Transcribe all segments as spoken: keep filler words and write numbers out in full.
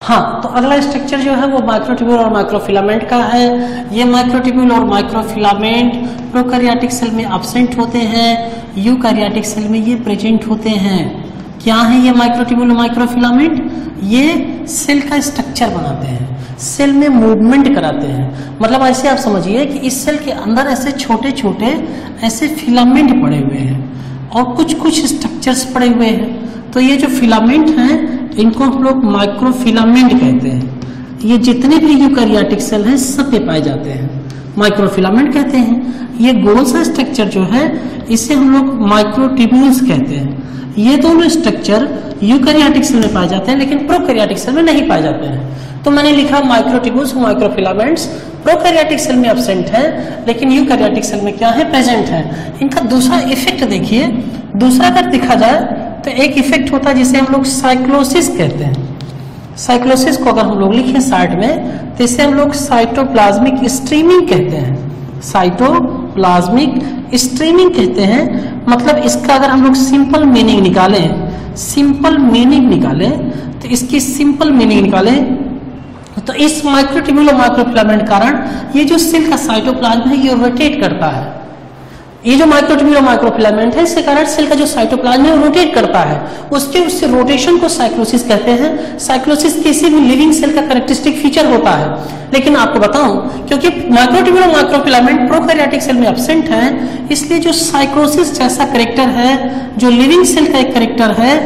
हाँ, तो अगला स्ट्रक्चर जो है वो माइक्रोट्यूब्यूल और माइक्रोफिलामेंट का है। ये माइक्रोट्यूब्यूल और माइक्रोफिलामेंट प्रोकैरियोटिक सेल में एब्सेंट होते हैं, यूकैरियोटिक सेल में ये प्रेजेंट होते हैं। क्या है ये माइक्रोट्यूब्यूल और माइक्रोफिलामेंट? ये सेल का स्ट्रक्चर बनाते हैं, सेल में मूवमेंट कराते हैं। मतलब ऐसे आप समझिए कि इस सेल के अंदर ऐसे छोटे छोटे ऐसे फिलामेंट पड़े हुए हैं और कुछ कुछ स्ट्रक्चर्स पड़े हुए हैं। तो ये जो फिलामेंट हैं इनको हम लोग माइक्रोफिलामेंट कहते हैं। ये जितने भी यूकैरियोटिक सेल हैं सब पे पाए जाते हैं, माइक्रोफिलामेंट कहते हैं। ये गोल सा स्ट्रक्चर जो है इसे हम लोग माइक्रोट्यूब्यूल्स कहते हैं। ये दोनों स्ट्रक्चर यूकैरियोटिक सेल में पाए जाते हैं लेकिन प्रोकैरियोटिक सेल में नहीं पाए जाते हैं। तो मैंने लिखा माइक्रोट्यूब्यूल्स और माइक्रोफिलामेंट्स प्रोकैरियोटिक सेल में एब्सेंट है लेकिन यूकैरियोटिक सेल में क्या है? प्रेजेंट है। इनका दूसरा इफेक्ट देखिए, दूसरा अगर देखा जाए तो एक इफेक्ट होता है जिसे हम लोग साइक्लोसिस कहते हैं। साइक्लोसिस को अगर हम लोग लिखें साइड में तो इसे हम लोग साइटोप्लाज्मिक स्ट्रीमिंग कहते हैं। साइटोप्लाज्मिक स्ट्रीमिंग कहते हैं। मतलब इसका अगर हम लोग सिंपल मीनिंग निकालें, सिंपल मीनिंग निकालें तो इसकी सिंपल मीनिंग निकालें तो इस माइक्रोट्यूब्यूल और माइक्रोफिलामेंट कारण ये जो सेल का साइटोप्लाज्म है ये रोटेट करता है। ये जो माइक्रोट्यूब्यूल और माइक्रोफिलामेंट है इसके कारण सेल का जो साइटोप्लाज्म है वो रोटेट करता है। उसके उससे रोटेशन को साइक्लोसिस कहते हैं। साइक्लोसिस किसी भी लिविंग सेल का कैरेक्टरिस्टिक फीचर होता है। लेकिन आपको बताऊं, क्योंकि माइक्रोट्यूब्यूल और माइक्रोफिलामेंट प्रोकैरियोटिक सेल में एब्सेंट है, इसलिए जो साइक्लोसिस जैसा कैरेक्टर है, जो लिविंग सेल का एक कैरेक्टर है,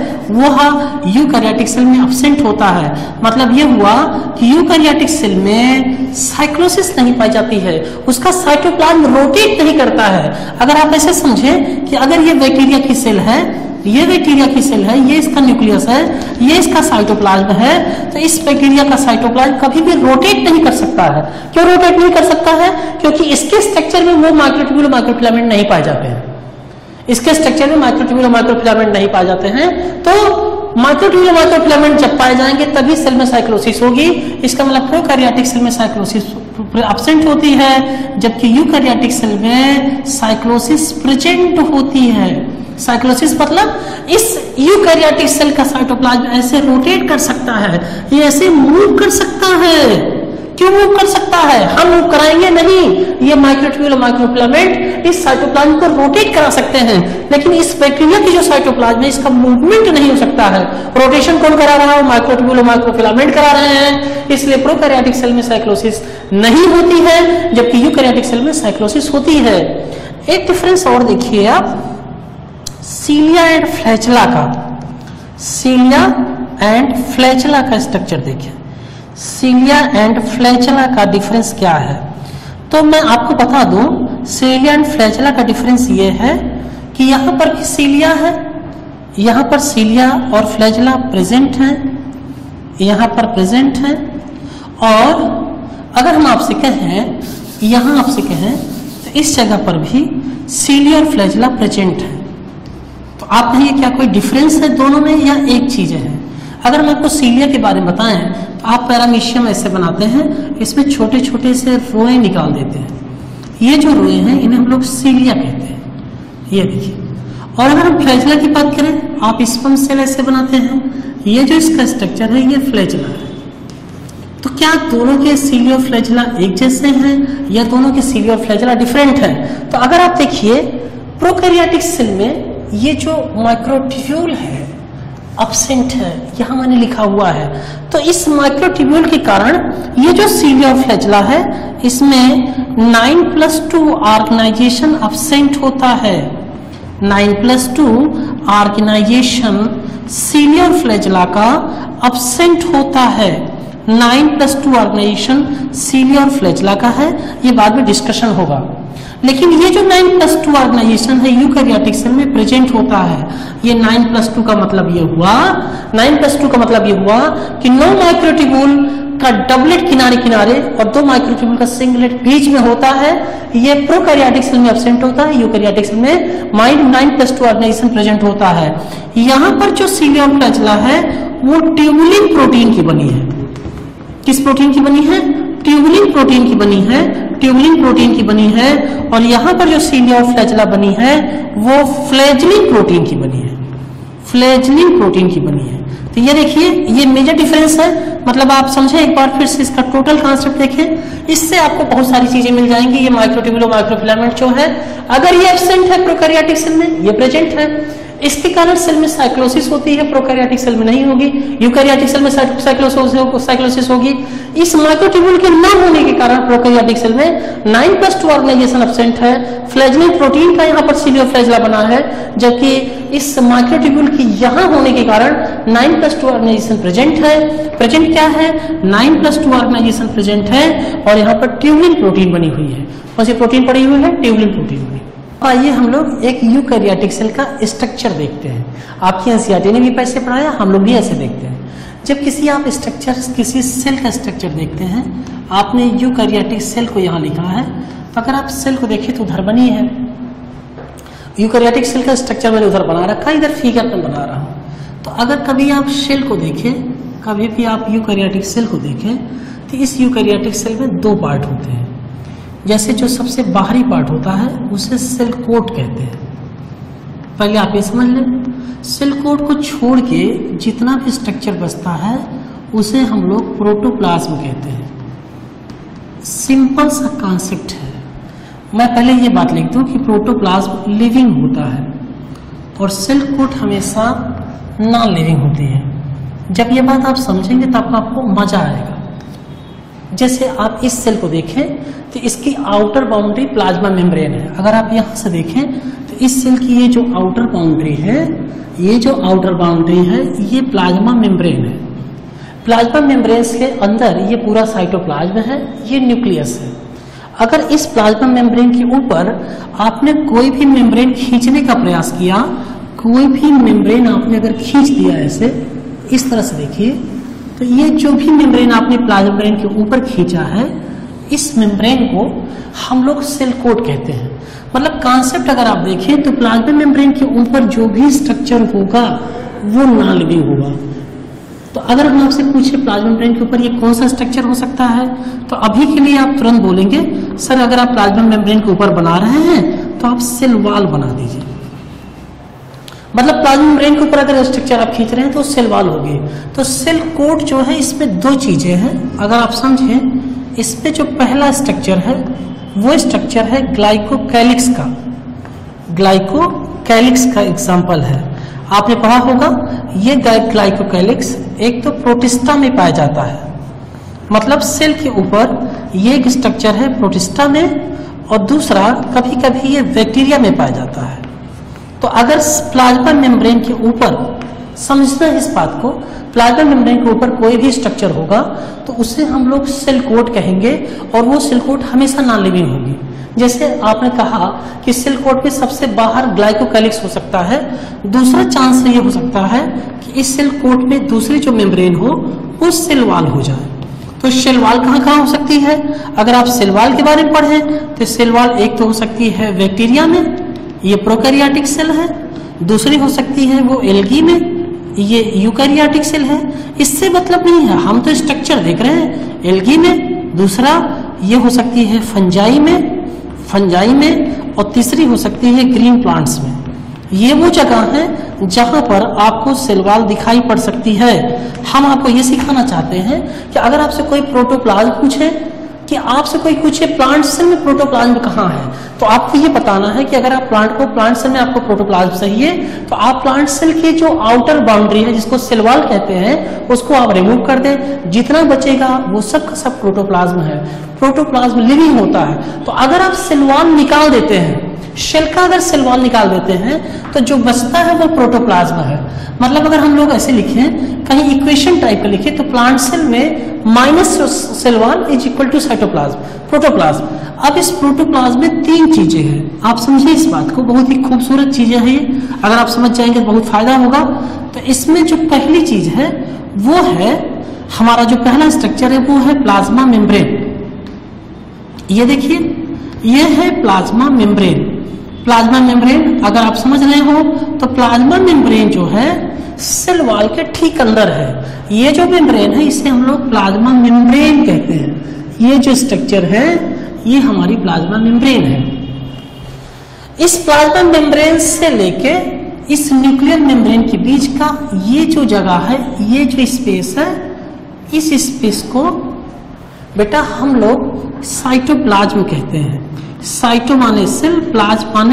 वो यूकैरियोटिक सेल में एब्सेंट होता है। मतलब ये हुआ कि यूकैरियोटिक सेल में साइक्लोसिस नहीं पाई जाती है, उसका साइटोप्लाज्म रोटेट नहीं करता है। अगर आप ऐसे समझें कि अगर ये बैक्टीरिया की सेल है, ये बैक्टीरिया की सेल है, ये इसका न्यूक्लियस है, ये इसका साइटोप्लाज्म है, तो इस बैक्टीरिया का साइटोप्लाज्म कभी भी रोटेट नहीं कर सकता है। क्यों रोटेट नहीं कर सकता है? क्योंकि इसके स्ट्रक्चर में वो माइक्रोट्यूब्यूल और माइक्रोफिलामेंट नहीं पाए जाते हैं। इसके स्ट्रक्चर में माइक्रोट्यूब्यूल और माइक्रोफिलामेंट नहीं पाए जाते हैं। तो माइक्रोट्यूब्यूल और माइक्रोफिलामेंट जब पाए जाएंगे तभी सेल में साइक्लोसिस होगी। इसका मतलब प्रोकैरियोटिक सेल में साइक्लोसिस एब्सेंट होती है जबकि यूकैरियोटिक सेल में साइक्लोसिस प्रेजेंट होती है। साइक्लोसिस मतलब इस यूकैरियोटिक सेल का साइटोप्लाज्म ऐसे रोटेट कर सकता है, ये ऐसे मूव कर सकता है। क्यों मूव कर सकता है? हम मूव कराएंगे नहीं, ये माइक्रोट्यूब्यूल और माइक्रोफिलामेंट इस साइटोप्लाज्म को रोटेट करा सकते हैं। लेकिन इस बैक्टीरिया की जो साइटोप्लाज्म है इसका मूवमेंट नहीं हो सकता है। रोटेशन कौन करा रहा है? माइक्रोट्यूब्यूल और माइक्रोफिलामेंट करा रहे हैं। इसलिए प्रोकैरियोटिक सेल में साइक्लोसिस नहीं होती है जबकि यूकैरियोटिक सेल में साइक्लोसिस होती है। एक डिफरेंस और देखिए आप, सीलिया एंड फ्लैचेला का, सीलिया एंड फ्लैचेला का स्ट्रक्चर देखिए। सीलिया एंड फ्लैचेला का डिफरेंस क्या है? तो मैं आपको बता दूं, सीलिया एंड फ्लैचेला का डिफरेंस ये है कि यहाँ पर भी सीलिया है, यहाँ पर सीलिया और फ्लैचेला प्रेजेंट है, यहाँ पर प्रेजेंट है। और अगर हम आपसे कहें, यहाँ आपसे कहें तो इस जगह पर भी सीलिया और फ्लैचेला प्रेजेंट है। तो आप कहिए क्या कोई डिफरेंस है दोनों में या एक चीज है? अगर मैं आपको सीलिया के बारे में बताएं तो आप पैरामीशियम ऐसे बनाते हैं, इसमें छोटे छोटे से रोए निकाल देते हैं। ये जो रोए हैं इन्हें हम लोग सीलिया कहते हैं, ये देखिए। और अगर हम फ्लैचेला की बात करें, आप स्पर्म सेल ऐसे बनाते हैं, ये जो इसका स्ट्रक्चर है ये फ्लैचेला है। तो क्या दोनों के सीलिया और फ्लैचेला एक जैसे हैं या दोनों के सीलिया और फ्लैचेला डिफरेंट हैं? तो अगर आप देखिए प्रोकैरियोटिक सेल में ये जो माइक्रोट्यूब्यूल है एब्सेंट है, यहां मैंने लिखा हुआ है। तो इस माइक्रोट्यूब्यूल के कारण ये जो सीलिया और फ्लैचेला है इसमें nine plus two organisation absent होता है। Nine plus two organisation cilia और फ्लैचेला का एब्सेंट होता है। Nine plus two organisation cilia और फ्लैचेला का है, ये बाद में डिस्कशन होगा। लेकिन ये जो नाइन प्लस टू ऑर्गेनाइजेशन है यूकैरियोटिक सेल में प्रेजेंट होता है। ये नाइन प्लस टू का मतलब ये हुआ, नाइन प्लस टू का मतलब ये हुआ कि नौ माइक्रोट्यूब्यूल का डबलेट किनारे किनारे और दो माइक्रोट्यूब्यूल का सिंगलेट बीच में होता है। ये प्रोकैरियोटिक सेल में एब्सेंट होता है, यूकैरियोटिक सेल में mind nine plus two organisation present होता है। यहाँ पर जो सीलिया और फ्लैचेला है वो ट्यूबुलिन प्रोटीन की बनी है। किस प्रोटीन की बनी है? ट्यूबुलिन प्रोटीन की बनी है, ट्यूबुलिन प्रोटीन की बनी है। और यहाँ पर जो सीलिया और फ्लैचेला बनी है वो फ्लैजेलिन प्रोटीन की बनी है, फ्लैजेलिन प्रोटीन की बनी है। तो ये देखिए ये मेजर डिफरेंस है, मतलब आप समझे एक बार फिर से इसका टोटल कॉन्सेप्ट देखें, इससे आपको बहुत सारी चीजें मिल जाएंगी। ये माइक्रोट्यूब्यूल और माइक्रोफिलामेंट जो है, अगर ये एब्सेंट है प्रोकैरियोटिक सेल में, ये प्रेजेंट है, इसके कारण सेल में साइक्लोसिस होती है, प्रोकैरियोटिक सेल में नहीं होगी। यूकैरियोटिक सेल में साइक्लोसिस साइक्लोसिस होगी। इस माइक्रोट्यूब्यूल के न होने के कारण प्रोकैरियोटिक सेल में nine plus two organisation absent है। फ्लैजेलेट प्रोटीन का यहाँ पर सीलियो फ्लैजला बना है, जबकि इस माइक्रोट्यूब्यूल के यहाँ होने के कारण nine plus two organisation present है। प्रेजेंट क्या है? Nine plus two organisation present है और यहाँ पर ट्यूबुलिन प्रोटीन बनी हुई है। कौन सी प्रोटीन पड़ी हुई है? ट्यूबुलिन प्रोटीन बनी। आइए हम लोग एक यूकैरियोटिक सेल का स्ट्रक्चर देखते हैं। आपकी एनसीईआरटी ने भी पैसे पढ़ाया, हम लोग भी ऐसे देखते हैं। जब किसी आप स्ट्रक्चर किसी सेल का स्ट्रक्चर देखते हैं, आपने यूकैरियोटिक सेल को यहाँ लिखा है, तो अगर आप सेल को देखें तो उधर बनी है। यूकैरियोटिक सेल का स्ट्रक्चर मैंने उधर बना रखा है, इधर फिगर में बना रहा हूँ। तो अगर कभी आप सेल को देखें, कभी भी आप यूकैरियोटिक सेल को देखें, तो इस यूकैरियोटिक सेल में दो पार्ट होते हैं। जैसे जो सबसे बाहरी पार्ट होता है उसे सेल कोट कहते हैं। पहले आप ये समझ लें, सेल कोट को छोड़ के जितना भी स्ट्रक्चर बचता है उसे हम लोग प्रोटोप्लाज्म कहते हैं। सिंपल सा कॉन्सेप्ट है। मैं पहले ये बात लिख दूं कि प्रोटोप्लाज्म लिविंग होता है और सेल कोट हमेशा नॉन लिविंग होती है। जब ये बात आप समझेंगे तब आपको मजा आएगा। जैसे आप इस सेल को देखें तो इसकी आउटर बाउंड्री प्लाज्मा मेम्ब्रेन है। अगर आप यहाँ से देखें तो इस सेल की ये जो आउटर बाउंड्री है, ये जो आउटर बाउंड्री है ये प्लाज्मा मेम्ब्रेन है। प्लाज्मा मेम्ब्रेन के अंदर ये पूरा साइटोप्लाज्म है, ये न्यूक्लियस है। अगर इस प्लाज्मा मेम्ब्रेन के ऊपर आपने कोई भी मेम्ब्रेन खींचने का प्रयास किया, कोई भी मेम्ब्रेन आपने अगर खींच दिया ऐसे, इस तरह से देखिए, तो ये जो भी मेम्ब्रेन आपने प्लाज्मा मेम्ब्रेन के ऊपर खींचा है, इस मेम्ब्रेन को हम लोग सेल कोट कहते हैं। मतलब कॉन्सेप्ट अगर आप देखें तो प्लाज्मा मेम्ब्रेन के ऊपर जो भी स्ट्रक्चर होगा वो नॉन लिविंग होगा। तो अगर हम आपसे पूछे प्लाज्मा मेम्ब्रेन के ऊपर ये कौन सा स्ट्रक्चर हो सकता है, तो अभी के लिए आप तुरंत बोलेंगे सर अगर आप प्लाज्मा मेम्ब्रेन के ऊपर बना रहे हैं तो आप सेल वॉल बना दीजिए। मतलब प्लाज्मा मेम्ब्रेन के ऊपर अगर स्ट्रक्चर आप खींच रहे हैं तो सेल वॉल होगी। तो सेल कोट जो है इसमें दो चीजें हैं, अगर आप समझें। इसमें जो पहला स्ट्रक्चर है वो स्ट्रक्चर है ग्लाइकोकैलिक्स का। ग्लाइकोकैलिक्स का एग्जांपल है, आपने पढ़ा होगा। ये ग्लाइकोकैलिक्स एक तो प्रोटिस्टा में पाया जाता है, मतलब सेल के ऊपर ये एक स्ट्रक्चर है प्रोटिस्टा में, और दूसरा कभी कभी ये बैक्टीरिया में पाया जाता है। तो अगर प्लाज्मा मेम्ब्रेन के ऊपर, समझना इस बात को, प्लाज्मा मेम्ब्रेन के ऊपर कोई भी स्ट्रक्चर होगा तो उसे हम लोग सेल कोट कहेंगे, और वो सेल कोट हमेशा नॉन लिविंग होगी। जैसे आपने कहा कि सेल कोट में सबसे बाहर ग्लाइकोकैलिक्स हो सकता है, दूसरा चांस ये हो सकता है कि इस सेल कोट में दूसरी जो मेम्ब्रेन हो वो सेल वॉल हो जाए। तो सेल वॉल कहाँ कहाँ हो सकती है? अगर आप सेल वॉल के बारे में पढ़ें तो सेल वॉल एक तो हो सकती है बैक्टीरिया में, ये प्रोकैरियोटिक सेल है, दूसरी हो सकती है वो एल्गी में, ये यूकैरियोटिक सेल है। इससे मतलब नहीं है, हम तो स्ट्रक्चर देख रहे हैं एल्गी में, दूसरा ये हो सकती है फंजाई में फंजाई में और तीसरी हो सकती है ग्रीन प्लांट्स में। ये वो जगह है जहां पर आपको सेल वॉल दिखाई पड़ सकती है। हम आपको ये सिखाना चाहते हैं कि अगर आपसे कोई प्रोटोप्लाज्म पूछे कि आपसे कोई पूछे प्लांट सेल में प्रोटोप्लाज्म कहाँ है, तो आपको ये बताना है कि अगर आप प्लांट को प्लांट सेल में आपको प्रोटोप्लाज्म चाहिए तो आप प्लांट सेल की जो आउटर बाउंड्री है जिसको सेल वॉल कहते हैं उसको आप रिमूव कर दें। जितना बचेगा वो सब का सब प्रोटोप्लाज्म है। प्रोटोप्लाज्म लिविंग होता है। तो अगर आप सेल वॉल निकाल देते हैं, सेल का अगर सेल वॉल निकाल देते हैं तो जो बचता है वो प्रोटोप्लाज्म है। मतलब अगर हम लोग ऐसे लिखें, कहीं इक्वेशन टाइप का लिखे तो प्लांट सेल में minus cell wall is equal to cytoplasm, protoplasm. अब इस प्रोटोप्लाज्म में तीन चीजें हैं, आप समझिए इस बात को, बहुत ही खूबसूरत चीजें हैं ये। अगर आप समझ जाएंगे तो बहुत फायदा होगा। तो इसमें जो पहली चीज है वो है, हमारा जो पहला स्ट्रक्चर है वो है प्लाज्मा मेम्ब्रेन। ये देखिए, ये है प्लाज्मा मेम्ब्रेन। प्लाज्मा मेम्ब्रेन अगर आप समझ रहे हो तो प्लाज्मा मेम्ब्रेन जो है सेल वॉल के ठीक अंदर है। ये जो मेम्ब्रेन है इसे हम लोग प्लाज्मा मेम्ब्रेन कहते हैं। ये जो स्ट्रक्चर है ये हमारी प्लाज्मा मेम्ब्रेन है। इस प्लाज्मा मेम्ब्रेन से लेके इस न्यूक्लियर मेम्ब्रेन के बीच का ये जो जगह है, ये जो स्पेस है, इस स्पेस को बेटा हम लोग साइटोप्लाज्म कहते हैं। साइटो माने सेल, प्लाज्म माने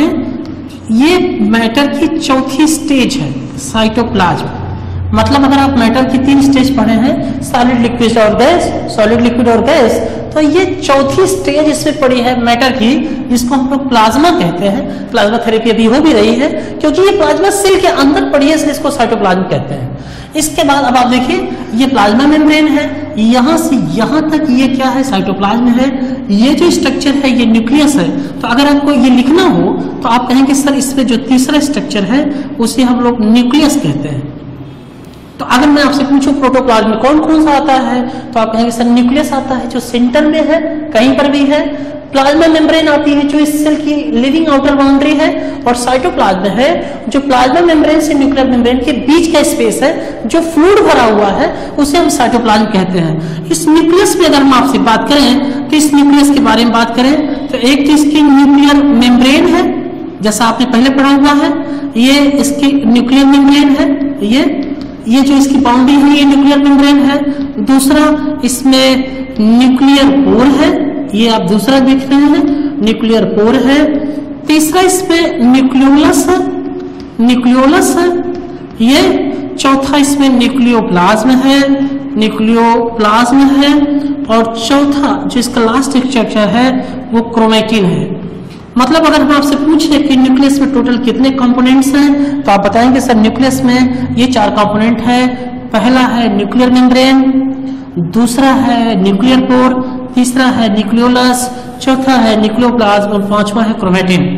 ये मैटर की चौथी स्टेज है साइटोप्लाज्म। मतलब अगर आप मैटर की तीन स्टेज पढ़े हैं, सॉलिड, लिक्विड और गैस, सॉलिड, लिक्विड और गैस, तो ये चौथी स्टेज इसमें पड़ी है मैटर की, जिसको हम लोग प्लाज्मा कहते हैं। प्लाज्मा थेरेपी अभी हो भी रही है क्योंकि ये प्लाज्मा सेल के अंदर पड़ी है, इसलिए इसको साइटोप्लाज्म कहते हैं। इसके बाद अब आप देखिए, ये प्लाज्मा मेम्ब्रेन है, यहां से यहां तक ये क्या है, साइटोप्लाज्म है। ये जो स्ट्रक्चर है ये न्यूक्लियस है। तो अगर आपको ये लिखना हो तो आप कहेंगे सर इसमें जो तीसरा स्ट्रक्चर है उसे हम लोग न्यूक्लियस कहते हैं। तो अगर मैं आपसे पूछूं प्रोटोप्लाज्म में कौन कौन सा आता है, तो आप कहेंगे सर न्यूक्लियस आता है जो सेंटर में है, कहीं पर भी है। प्लाज्मा मेम्ब्रेन आती है जो इस सेल की लिविंग आउटर बाउंड्री है, और साइटोप्लाज्म है जो प्लाज्मा मेम्ब्रेन से न्यूक्लियर मेम्ब्रेन के बीच का स्पेस है, जो फ्लूइड भरा हुआ है, उसे हम साइटोप्लाज्म कहते हैं। इस न्यूक्लियस में अगर हम आपसे बात करें तो इस न्यूक्लियस के बारे में बात करें तो एक तो इसकी न्यूक्लियर मेम्ब्रेन है, जैसा आपने पहले पढ़ा हुआ है, ये इसकी न्यूक्लियर मेम्ब्रेन है, ये ये जो इसकी बाउंड्री है ये न्यूक्लियर मेम्ब्रेन है। दूसरा इसमें न्यूक्लियर पोर है, ये आप दूसरा देख रहे हैं, न्यूक्लियर पोर है। तीसरा इसमें न्यूक्लियोलस है, न्यूक्लियोलस है ये। चौथा इसमें न्यूक्लियोप्लाज्म है, न्यूक्लियोप्लाज्म है। और चौथा जो इसका लास्ट स्ट्रक्चर है वो क्रोमेटिन है। मतलब अगर हम आपसे पूछे कि न्यूक्लियस में टोटल कितने कंपोनेंट्स हैं, तो आप बताएंगे सर न्यूक्लियस में ये चार कंपोनेंट है। पहला है न्यूक्लियर मेम्ब्रेन, दूसरा है न्यूक्लियर पोर, तीसरा है न्यूक्लियोलस, चौथा है न्यूक्लियोप्लाज्म और पांचवा है क्रोमेटिन।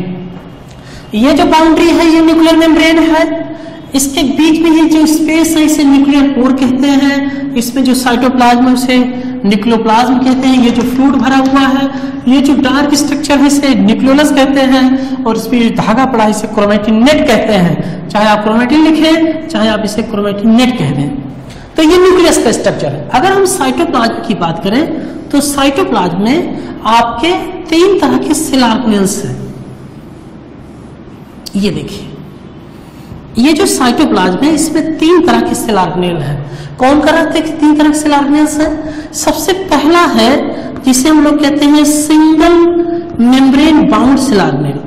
ये जो बाउंड्री है ये न्यूक्लियर मेम्ब्रेन है। इसके बीच में ये जो स्पेस है इसे न्यूक्लियर पोर कहते हैं। इसमें जो साइटोप्लाज्म है उसे न्यूक्लियोप्लाज्म कहते हैं। ये जो फ्लूइड भरा हुआ है, ये जो डार्क स्ट्रक्चर है इसे न्यूक्लियोलस कहते हैं, और इसमें धागा पड़ा है इसे क्रोमेटिन नेट कहते हैं। चाहे आप क्रोमेटिन लिखें, चाहे आप इसे क्रोमेटिन नेट कह दें। तो ये न्यूक्लियस का स्ट्रक्चर है। अगर हम साइटोप्लाज्म की बात करें तो साइटोप्लाज्म में आपके तीन तरह के सेल ऑर्गेनेल्स हैं। ये देखिए, ये जो साइटोप्लाज्म है इसमें तीन तरह के सेल ऑर्गेनेल है। कौन कर रहे थे कि तीन तरह के सेल ऑर्गेनेल्स है? सबसे पहला है जिसे हम लोग कहते हैं single membrane bound cell organelle.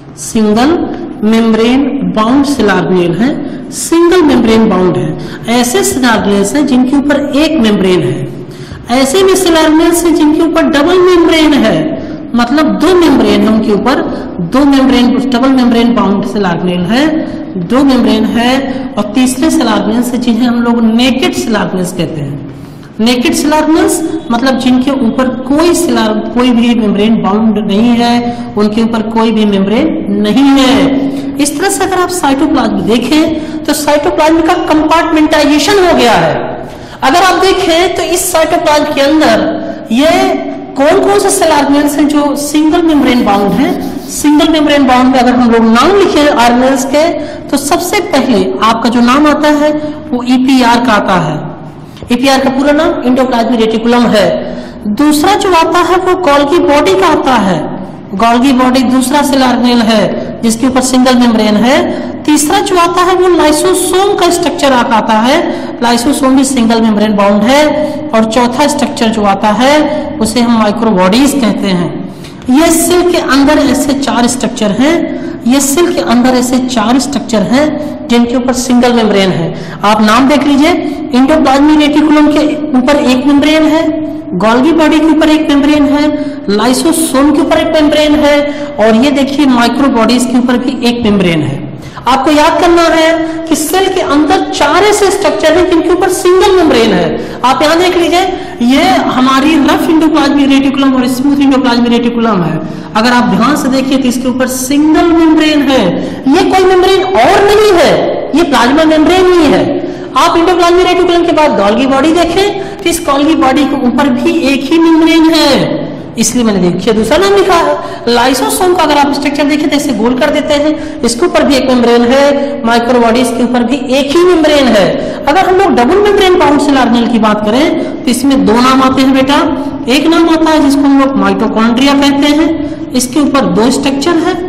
Single membrane bound cell organelle है, सिंगल मेम्ब्रेन बाउंड है। ऐसे सेल ऑर्गेनेल्स हैं जिनके ऊपर एक मेम्ब्रेन है। ऐसे भी सेल ऑर्गेनेल्स हैं जिनके ऊपर डबल मेम्ब्रेन है, मतलब दो मेम्ब्रेन है उनके ऊपर, दो membrane, double membrane bound cell organelle है, दो मेम्ब्रेन है। और तीसरे सेल ऑर्गेनेल्स है जिन्हें हम लोग नेकेड सेल ऑर्गेनेल्स कहते हैं। नेकेड सेल ऑर्गेनेल्स मतलब जिनके ऊपर कोई सेल कोई भी मेम्ब्रेन बाउंड नहीं है, उनके ऊपर कोई भी मेम्ब्रेन नहीं है। इस तरह से अगर आप साइटोप्लाज्म देखें तो साइटोप्लाज्म का कंपार्टमेंटाइजेशन हो गया है। अगर आप देखें तो इस साइटोप्लाज्म के अंदर ये कौन कौन से सेल ऑर्गेनेल्स हैं जो सिंगल मेम्ब्रेन बाउंड है। सिंगल मेम्ब्रेन बाउंड में अगर हम लोग नाम लिखे ऑर्गेनेल्स के तो सबसे पहले आपका जो नाम आता है वो ईपीआर का आता है। ईपीआर का पूरा नाम एंडोप्लाज्मिक रेटिकुलम है। दूसरा जो आता है वो गोल्गी बॉडी का आता है। गोल्गी बॉडी दूसरा सेल ऑर्गेनेल है जिसके ऊपर सिंगल मेम्ब्रेन है। तीसरा जो आता है वो लाइसोसोम का स्ट्रक्चर आता है। लाइसोसोम भी सिंगल मेम्ब्रेन बाउंड है। और चौथा स्ट्रक्चर जो आता है उसे हम माइक्रोबॉडीज कहते हैं। ये सेल के अंदर ऐसे चार स्ट्रक्चर हैं, ये सेल के अंदर ऐसे चार स्ट्रक्चर हैं जिनके ऊपर सिंगल मेम्ब्रेन है। आप नाम देख लीजिए, एंडोप्लाज्मिक रेटिकुलम के ऊपर एक मेम्ब्रेन है, गोल्गी बॉडी के ऊपर एक मेम्ब्रेन है, लाइसोसोम के ऊपर एक मेम्ब्रेन है, और ये देखिए माइक्रोबॉडीज के ऊपर भी एक मेम्ब्रेन है। आपको याद करना है कि सेल के अंदर चार ऐसे स्ट्रक्चर हैं जिनके ऊपर सिंगल मेम्ब्रेन है। आप यहां देख लीजिए, ये हमारी रफ एंडोप्लाज्मिक रेटिकुलम और स्मूथ एंडोप्लाज्मिक रेटिकुलम है। अगर आप ध्यान से देखिए तो इसके ऊपर सिंगल मेम्ब्रेन है। ये कोई मेम्ब्रेन और नहीं है, ये प्लाज्मा मेम्ब्रेन ही है। आप एंडोप्लाज्मिक रेटिकुलम के बाद गोल्गी बॉडी देखें तो इस गोल्गी बॉडी के ऊपर भी एक ही मेम्ब्रेन है, इसलिए मैंने देखिए दूसरा नाम लिखा है। लाइसोसोम का अगर आप स्ट्रक्चर देखें तो इसे गोल कर देते हैं, इसके ऊपर भी एक मेम्ब्रेन है। माइक्रोबॉडीज के ऊपर भी एक ही मेम्ब्रेन है। अगर हम लोग double membrane bound cell organelle की बात करें तो इसमें दो नाम आते हैं बेटा। एक नाम आता है जिसको हम लोग माइटोकॉन्ड्रिया कहते हैं, इसके ऊपर दो स्ट्रक्चर है।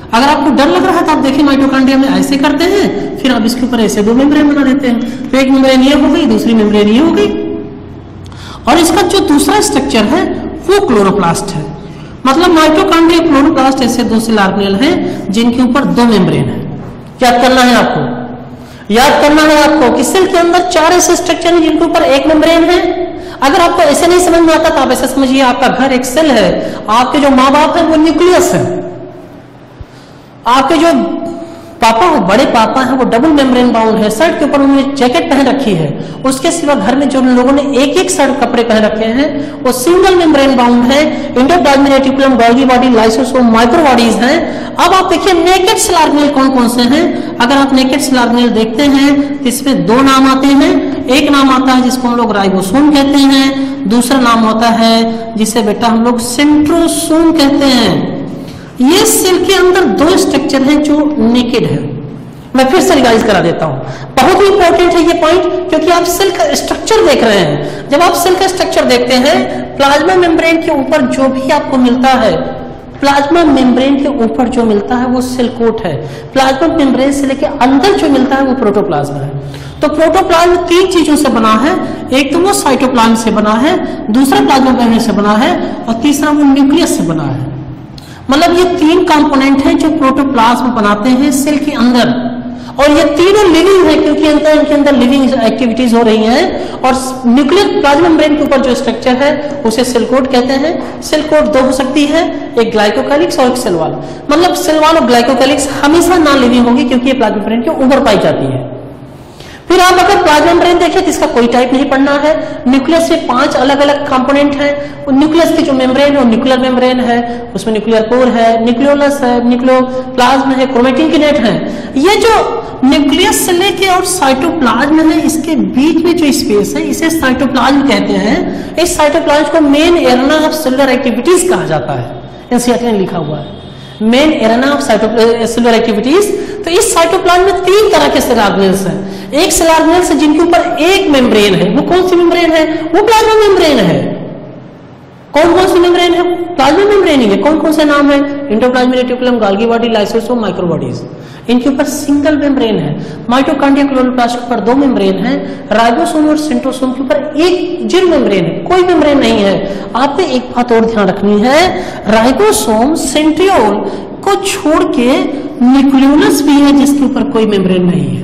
अगर आपको डर लग रहा है तो आप देखिए माइटोकॉन्ड्रिया में ऐसे करते हैं, फिर आप इसके ऊपर ऐसे दो मेम्ब्रेन बना देते हैं, तो एक मेम्ब्रेन ये हो गई, दूसरी मेम्ब्रेन ये हो गई। और इसका जो दूसरा स्ट्रक्चर है वो क्लोरोप्लास्ट है। मतलब माइटोकॉन्ड्रिया, क्लोरोप्लास्ट ऐसे दो सेल ऑर्गेनेल हैं जिनके ऊपर दो मेम्ब्रेन है। याद करना है आपको, याद करना है आपको कि सेल के अंदर चार ऐसे स्ट्रक्चर हैं जिनके ऊपर एक मेम्ब्रेन है। अगर आपको ऐसे नहीं समझ में आता तो आप ऐसे समझिए, आपका घर एक सेल है, आपके जो माँ बाप है वो न्यूक्लियस है, आपके जो पापा हो, बड़े पापा हैं, वो डबल मेम्ब्रेन बाउंड है, शर्ट के ऊपर उन्होंने जैकेट पहन रखी है, उसके सिवा घर में जो लोगों ने एक एक शर्ट कपड़े पहन रखे हैं वो सिंगल मेम्ब्रेन बाउंड है। Endoplasmic reticulum, Golgi body, lysosome, microbodies हैं। अब आप देखिए नेकेड सेल ऑर्गेनेल कौन कौन से हैं। अगर आप नेकेड सेल ऑर्गेनेल देखते हैं तो इसमें दो नाम आते हैं। एक नाम आता है जिसको हम लोग राइबोसोम कहते हैं, दूसरा नाम होता है जिसे बेटा हम लोग सेंट्रोसोम कहते हैं। ये सेल के अंदर दो स्ट्रक्चर हैं जो नेकेड है। मैं फिर से रिवाइज करा देता हूं, बहुत ही इंपॉर्टेंट है ये पॉइंट, क्योंकि आप सेल का स्ट्रक्चर देख रहे हैं। जब आप सेल का स्ट्रक्चर देखते हैं, प्लाज्मा मेम्ब्रेन के ऊपर जो भी आपको मिलता है, प्लाज्मा मेम्ब्रेन के ऊपर जो मिलता है वो सेल कोट है, प्लाज्मा मेम्ब्रेन से लेके अंदर जो मिलता है वो प्रोटोप्लाज्म है। तो प्रोटोप्लाज्म तीन चीजों से बना है, एक तो वो साइटोप्लाज्म से बना है, दूसरा प्लाज्मा मेम्ब्रेन से बना है, और तीसरा वो न्यूक्लियस से बना है। मतलब ये तीन कंपोनेंट हैं जो प्रोटोप्लाज्म बनाते हैं सेल के अंदर, और ये तीनों लिविंग है क्योंकि अंदर इनके अंदर लिविंग एक्टिविटीज हो रही हैं। और न्यूक्लियर प्लाज्मा मेम्ब्रेन के ऊपर जो स्ट्रक्चर है उसे सेल कोट कहते हैं। सेल कोट दो हो सकती है, एक ग्लाइकोकैलिक्स और एक सेल वॉल। मतलब सेल वॉल और ग्लाइकोकैलिक्स हमेशा नॉन लिविंग होगी क्योंकि ये प्लाज्मा मेम्ब्रेन के ऊपर पाई जाती है। फिर आप अगर प्लाज्मा मेम्ब्रेन देखें तो इसका कोई टाइप नहीं पढ़ना है। न्यूक्लियस में पांच अलग अलग कंपोनेंट हैं। न्यूक्लियस की जो मेम्ब्रेन है वो न्यूक्लियर मेम्ब्रेन है, उसमें न्यूक्लियर कोर है, न्यूक्लियोलस है, न्यूक्लियोप्लाज्म है, क्रोमेटिन की नेट है। ये जो न्यूक्लियस से लेके और साइटोप्लाज्म है, इसके बीच में जो स्पेस है इसे साइटोप्लाज्म कहते हैं। इस साइटोप्लाज्म को main arena of cellular activities कहा जाता है, एनसीईआरटी में लिखा हुआ है main arena of cellular activities. तो इस साइटोप्लाज्म में तीन तरह के सेल ऑर्गेनेल्स हैं। एक सेल ऑर्गेनेल्स है जिनके ऊपर एक मेम्ब्रेन है, वो कौन सी मेम्ब्रेन है? वो प्लाज्मा मेम्ब्रेन है। कौन कौन सी मेम्ब्रेन है? प्लाज्मा मेम्ब्रेन ही है। कौन कौन से नाम है? Endoplasmic reticulum, Golgi body, lysosome, microbodies. इनके ऊपर सिंगल मेम्ब्रेन है। माइटोकॉन्ड्रिया, क्लोरोप्लास्ट के ऊपर दो मेम्ब्रेन है। राइबोसोम और सेंट्रोसोम के ऊपर एक जीरो मेम्ब्रेन है, कोई मेम्ब्रेन नहीं है। आपको एक बात और ध्यान रखनी है, राइबोसोम, सेंट्रियोल को छोड़ के न्यूक्लियोलस भी है जिसके ऊपर कोई मेम्ब्रेन नहीं है।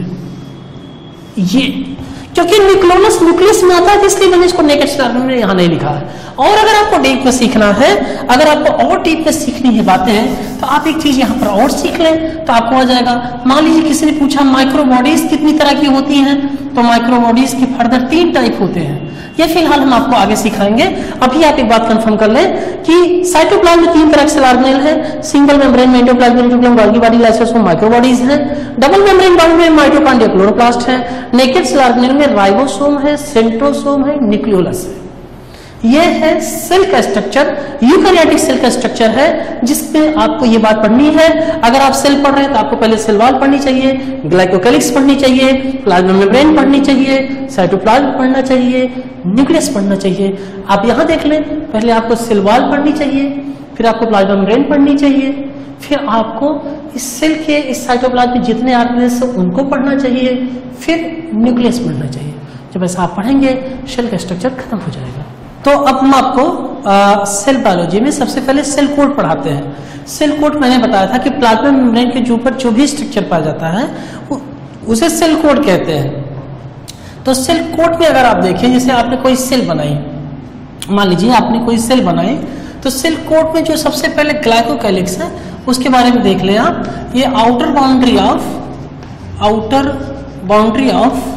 ये क्योंकि न्यूक्लियोलस न्यूक्लियस में आता है, इसलिए मैंने इसको नेकेड सेल ऑर्गेनेल में यहां नहीं लिखा है। और अगर आपको डीप में सीखना है, अगर आपको और डीप में सीखनी है बातें, तो आप एक चीज यहां पर और सीख लें तो आपको आ जाएगा। मान लीजिए किसी ने पूछा माइक्रोबॉडीज कितनी तरह की होती हैं, तो माइक्रोबॉडीज के फर्दर तीन टाइप होते हैं। ये फिलहाल हम आपको आगे सिखाएंगे। अभी आप एक बात कंफर्म कर लें कि साइटोप्लाज्म में तीन तरह के सेल ऑर्गेनेल है। सिंगल मेम्ब्रेन में endoplasmic reticulum, Golgi body, lysosome, microbodies है। डबल मेम्ब्रेन बाउंड में माइटोकॉन्ड्रिया, क्लोरोप्लास्ट है। नेकेड सेल ऑर्गेनेल में राइबोसोम है, सेंट्रोसोम है, न्यूक्लियोलस है। यह है सेल का स्ट्रक्चर, यूकैरियोटिक सेल का स्ट्रक्चर है जिसमें आपको ये बात पढ़नी है। अगर आप सेल पढ़ रहे हैं तो आपको पहले सेल वॉल पढ़नी चाहिए, ग्लाइकोकैलिक्स पढ़नी चाहिए, प्लाज्मा मेम्ब्रेन पढ़नी चाहिए, साइटोप्लाज्म पढ़ना चाहिए, न्यूक्लियस पढ़ना चाहिए। आप यहां देख लें, पहले आपको सेल वॉल पढ़नी चाहिए, फिर आपको प्लाज्मा मेम्ब्रेन पढ़नी चाहिए, फिर आपको इस सेल के इस साइटोप्लाज्म में जितने ऑर्गेनेल्स हैं उनको पढ़ना चाहिए, फिर न्यूक्लियस पढ़ना चाहिए। जब ऐसा आप पढ़ेंगे सेल का स्ट्रक्चर खत्म हो जाएगा। तो अब हम आपको आ, सेल बायोलॉजी में सबसे पहले सेल कोड पढ़ाते हैं। सेल कोड मैंने बताया था कि प्लाज्मा मेम्ब्रेन के ऊपर जो भी स्ट्रक्चर पाया जाता है उसे सेल कोड कहते हैं। तो सेल कोड में अगर आप देखें, जैसे आपने कोई सेल बनाई, मान लीजिए आपने कोई सेल बनाई, तो सेल कोड में जो सबसे पहले ग्लाइकोकैलिक्स है उसके बारे में देख लें आप। ये outer boundary of outer boundary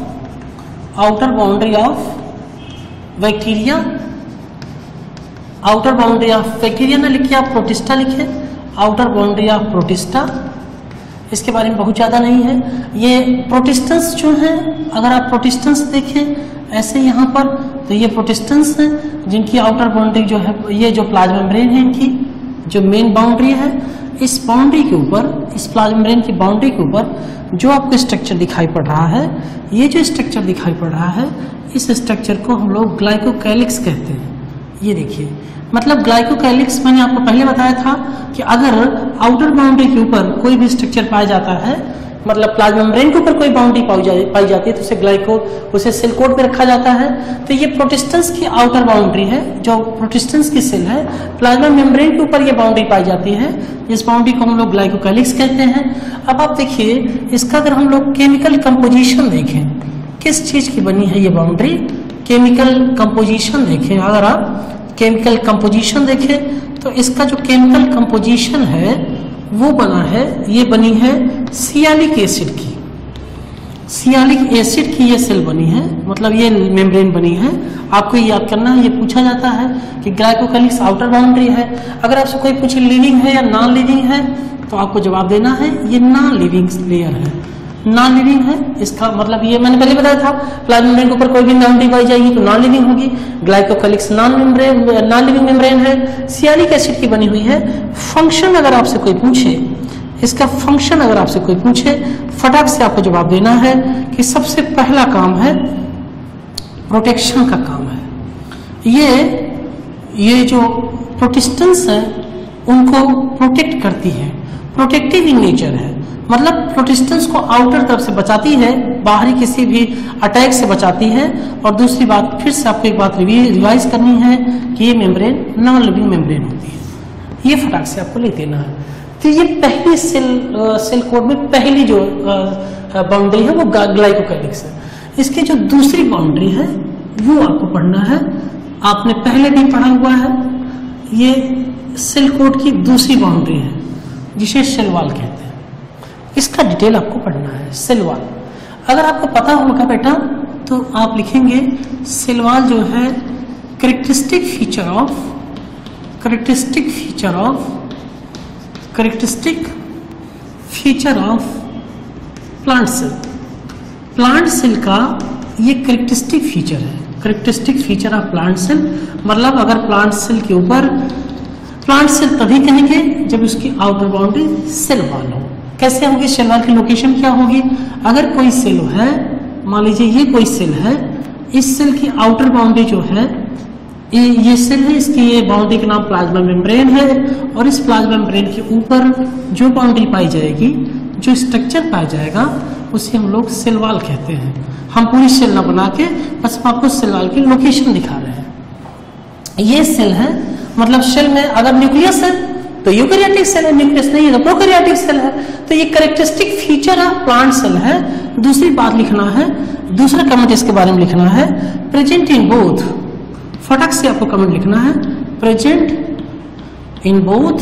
of outer boundary of bacteria, outer boundary of bacteria ना लिखिए, आप प्रोटिस्टा लिखिए, आउटर बाउंड्री ऑफ प्रोटिस्टा। इसके बारे में बहुत ज्यादा नहीं है। ये प्रोटिस्टेंस जो है, अगर आप प्रोटिस्टेंस देखें ऐसे यहाँ पर, तो ये प्रोटिस्टेंस हैं जिनकी आउटर बाउंड्री जो है, ये जो प्लाज्मा मेम्ब्रेन है इनकी जो मेन बाउंड्री है, इस बाउंड्री के ऊपर, इस प्लाज्मा मेम्ब्रेन की बाउंड्री के ऊपर जो आपको स्ट्रक्चर दिखाई पड़ रहा है, ये जो स्ट्रक्चर दिखाई पड़ रहा है, इस स्ट्रक्चर को हम लोग ग्लाइकोकैलिक्स कहते हैं। ये देखिए मतलब ग्लाइकोकैलिक्स मैंने आपको पहले बताया था कि अगर आउटर बाउंड्री के ऊपर कोई भी स्ट्रक्चर पाया जाता है, मतलब प्लाज्मा मेम्ब्रेन के ऊपर कोई बाउंड्री पाई जा, पाई जाती है तो उसे ग्लाइको उसे सेल कोड पे रखा जाता है। तो ये प्रोटिस्टेंस की आउटर बाउंड्री है, जो प्रोटिस्टेंस की सेल है, प्लाज्मा मेम्ब्रेन के ऊपर ये बाउंड्री पाई जाती है, इस बाउंड्री को हम लोग ग्लाइकोकैलिक्स कहते हैं। अब आप देखिए इसका अगर हम लोग केमिकल कंपोजिशन देखें, किस चीज की बनी है ये बाउंड्री, केमिकल कंपोजिशन देखें, अगर आप केमिकल कंपोजिशन देखें तो इसका जो केमिकल कंपोजिशन है वो बना है, ये बनी है सियालिक एसिड की, सियालिक एसिड की ये सेल बनी है, मतलब ये मेम्ब्रेन बनी है। आपको ये याद करना है, ये पूछा जाता है कि ग्लाइकोकैलिक्स आउटर बाउंड्री है। अगर आपसे कोई पूछे लिविंग है या नॉन लिविंग है तो आपको जवाब देना है ये नॉन लिविंग लेयर है, नॉन लिविंग है। इसका मतलब ये मैंने पहले बताया था, प्लाज्मा मेम्ब्रेन के ऊपर कोई भी बाउंड्री पाई जाएगी तो नॉन लिविंग होगी। Glycocalyx non membrane non living membrane है, सियालिक एसिड की बनी हुई है। फंक्शन अगर आपसे कोई पूछे, इसका फंक्शन अगर आपसे कोई पूछे, फटाक से आपको जवाब देना है कि सबसे पहला काम है प्रोटेक्शन का काम है। ये ये जो प्रोटिस्टेंस है उनको प्रोटेक्ट करती है, प्रोटेक्टिव इन नेचर है, मतलब प्रोटिस्टेंस को आउटर तरफ से बचाती है, बाहरी किसी भी अटैक से बचाती है। और दूसरी बात, फिर से आपको एक बात रिवाइज करनी है कि ये मेम्ब्रेन नॉन लिविंग मेम्ब्रेन होती है, ये फटाक से आपको ले देना है। तो ये पहली सेल सेल कोड में पहली जो बाउंड्री है वो ग्लाइकोकैलिक्स है। इसकी जो दूसरी बाउंड्री है वो आपको पढ़ना है, आपने पहले भी पढ़ा हुआ है, ये सेल कोड की दूसरी बाउंड्री है जिसे सेल वॉल कहते हैं। इसका डिटेल आपको पढ़ना है, सेल वॉल। अगर आपको पता होगा बेटा तो आप लिखेंगे सेल वॉल जो है characteristic feature of characteristic feature of characteristic feature of plant cell. Plant cell का ये कैरेक्टरिस्टिक फीचर है, characteristic feature of plant cell. मतलब अगर प्लांट सेल के ऊपर, प्लांट सेल तभी कहेंगे जब उसकी आउटर बाउंड्री सेल वॉल हो। कैसे होगी सेल वॉल की लोकेशन क्या होगी, अगर कोई सेल है, मान लीजिए ये कोई सेल है, इस सेल की आउटर बाउंड्री जो है ये ये सेल है, इसकी ये बाउंड्री का नाम प्लाज्मा मेम्ब्रेन है। और इस प्लाज्मा मेम्ब्रेन के ऊपर जो बाउंड्री पाई जाएगी, जो स्ट्रक्चर पाया जाएगा उसे हम लोग सेल वॉल कहते हैं। हम पूरी सेल ना बना के बस आपको सेल वॉल की लोकेशन दिखा रहे हैं। ये सेल है, मतलब सेल में अगर न्यूक्लियस है तो यूकैरियोटिक सेल है, न्यूक्लियस नहीं है तो प्रोकैरियोटिक सेल है। तो ये characteristic feature of plant cell है। दूसरी बात लिखना है, दूसरा कमेंट इसके बारे में लिखना है, प्रेजेंट इन बोथ, फटक से आपको कमेंट लिखना है, present in both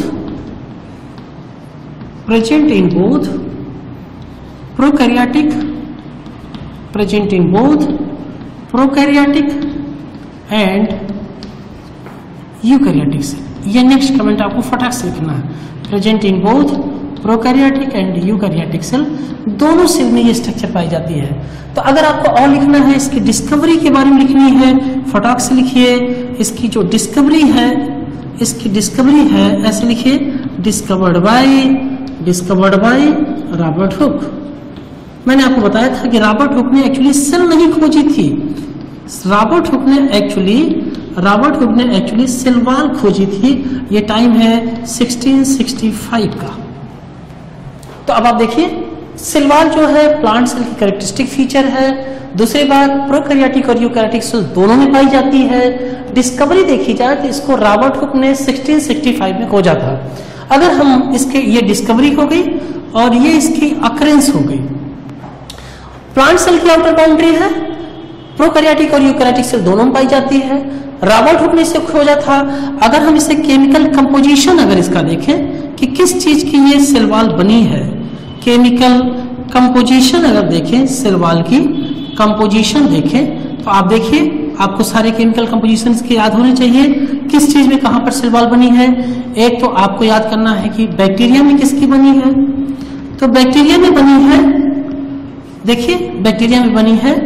present in both prokaryotic present in both prokaryotic and eukaryotic cell. ये नेक्स्ट कमेंट आपको फटाक से लिखना है, present in both prokaryotic and eukaryotic cell, दोनों सेल में ये स्ट्रक्चर पाई जाती है। तो अगर आपको और लिखना है, इसकी डिस्कवरी के बारे में लिखनी है, फटाक से लिखिए। इसकी जो डिस्कवरी है, इसकी डिस्कवरी है ऐसे लिखिए, discovered by discovered by Robert Hooke. मैंने आपको बताया था कि रॉबर्ट हुक ने एक्चुअली सेल नहीं खोजी थी, रॉबर्ट हुक ने एक्चुअली रॉबर्ट हुक ने एक्चुअली सेल वॉल खोजी थी। ये टाइम है सोलह सौ पैंसठ का। तो अब आप देखिए सेल वॉल जो है प्लांट सेल की कैरेक्टरिस्टिक फीचर है। दूसरी बात, प्रोकैरियोटिक और यूकैरियोटिक सेल दोनों में पाई जाती है। डिस्कवरी देखी जाए तो इसको रॉबर्ट हुक ने सोलह सौ पैंसठ में खोजा था। अगर हम इसके, ये डिस्कवरी हो गई और ये इसकी अकरेंस हो गई। प्लांट सेल की आउटर बाउंड्री है, प्रोकैरियोटिक और यूकैरियोटिक सेल दोनों में पाई जाती है। रॉबर्ट हुक ने इसे खोजा था। अगर हम इसे केमिकल कंपोजिशन अगर इसका देखें कि किस चीज की ये सेल वॉल बनी है, केमिकल कंपोजिशन अगर देखें, सेल वॉल की कंपोजिशन देखें तो आप देखिए आपको सारे केमिकल कंपोजिशन इसके याद होने चाहिए। किस चीज में कहां पर सेल वॉल बनी है, एक तो आपको याद करना है कि बैक्टीरिया में किसकी बनी है, तो बैक्टीरिया में बनी है, देखिए बैक्टीरिया में बनी है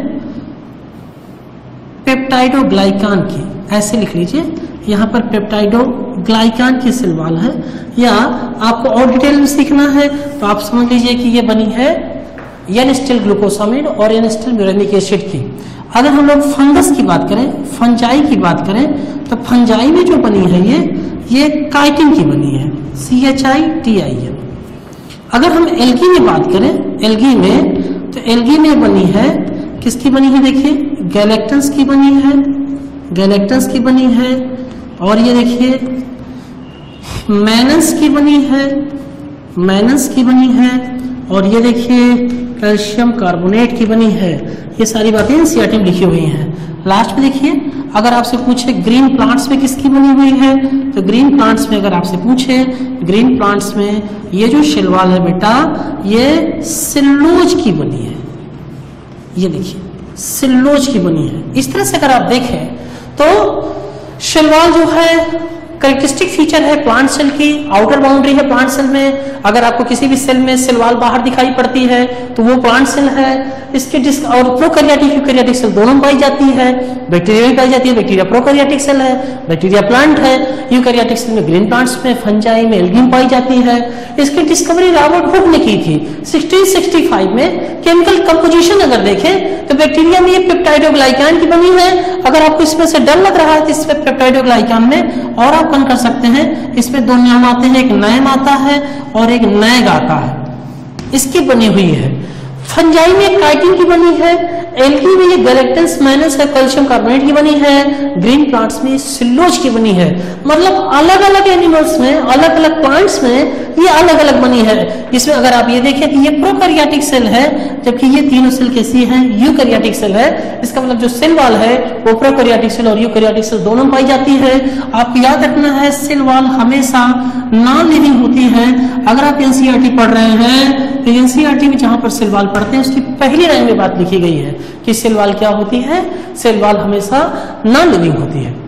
पेप्टाइडोग्लाइकान की, ऐसे लिख लीजिए, यहाँ पर पेप्टाइडोग्लाइकान की सेल वॉल है। या आपको और डिटेल में सीखना है तो आप समझ लीजिए कि ये बनी है एन एसिटिल ग्लूकोसामाइड और एन एसिटिल म्यूरेनिक एसिड की। अगर हम लोग फंगस की बात करें, फंजाई की बात करें, तो फंजाई में जो बनी है ये ये काइटिन की बनी है, C H I T I N. अगर हम एल्गी में बात करें, एल्गी में, तो एल्गी में बनी है, किसकी बनी है देखिए, गैलेक्टन्स की बनी है, गैलेक्टन्स की बनी है। और ये देखिए मैनस की बनी है, मैनस की बनी है। और ये देखिए कैल्शियम कार्बोनेट की बनी है। ये सारी बातें एनसीईआरटी में लिखी हुई हैं। लास्ट में देखिए, अगर आपसे पूछे ग्रीन प्लांट्स में किसकी बनी हुई है, तो ग्रीन प्लांट्स में अगर आपसे पूछे, ग्रीन प्लांट्स में ये जो शिलवाल है बेटा, ये सिल्लोज की बनी है। ये देखिए सिल्लोज की बनी है। इस तरह से अगर आप देखें तो शिलवाल जो है करेक्टरिस्टिक फीचर है प्लांट सेल की, आउटर बाउंड्री है प्लांट सेल में। अगर आपको किसी भी सेल में सिलवाल बाहर दिखाई पड़ती है तो वो प्लांट सेल है। इसके डिस्क और प्रोकैरियोटिक यूकैरियोटिक सेल दोनों पाई जाती है। बैक्टीरिया भी पाई जाती है, बैक्टीरिया प्रोकैरियोटिक सेल है, बैक्टीरिया प्लांट है। यूकैरियोटिक सेल में ग्रीन प्लांट्स में, फंजाई में, एल्गी में पाई जाती है। इसकी डिस्कवरी रॉबर्ट हुक ने की थी सिक्सटीन सिक्सटी फाइव में। केमिकल कंपोजिशन अगर देखें तो बैक्टीरिया में ये पेप्टाइडोग्लाइकान की बनी है। अगर आपको इसमें से डर लग रहा है तो इसमें पेप्टाइडोग्लाइकान में और आप कर सकते हैं, इसमें दो नाम आते हैं, एक नैम आता है और एक नैग आता है, इसकी बनी हुई है। फंजाई में काइटिन की बनी है, एल्गी में ये गैलेक्टन्स मैनस है, कैल्शियम कार्बोनेट की बनी है, ग्रीन प्लांट्स में सिल्लोज की बनी है। मतलब अलग अलग एनिमल्स में, अलग अलग प्लांट्स में ये अलग अलग बनी है। इसमें अगर आप ये देखें तो ये प्रोकैरियोटिक सेल है, जबकि ये तीनों सेल कैसी हैं, यूकैरियोटिक सेल है। इसका मतलब जो सेल वाल है वो प्रोकैरियोटिक सेल और यूकैरियोटिक सेल दोनों पाई जाती है। आपको याद रखना है सेल वाल हमेशा नॉन लिविंग होती है। अगर आप एनसीईआरटी पढ़ रहे हैं तो एनसीईआरटी में जहां पर सेल वाल पढ़ते हैं उसकी पहली लाइन में बात लिखी गई है कि सेल वाल क्या होती है, सेल वाल हमेशा नॉन लिविंग होती है।